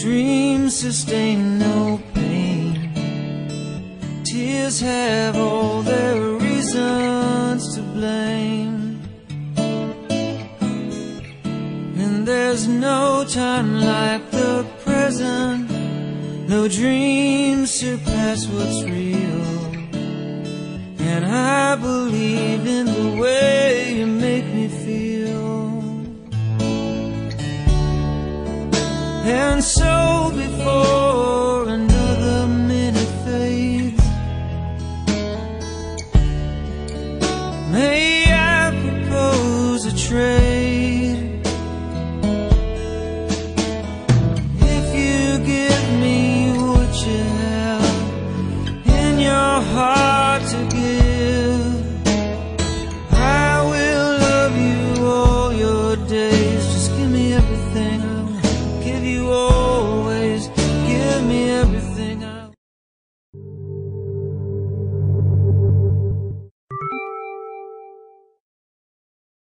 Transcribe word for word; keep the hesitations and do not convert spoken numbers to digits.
dreams sustain no pain. Tears have all their reasons to blame. And there's no time like the present. No dreams surpass what's real. And I believe in the way you make me feel. And so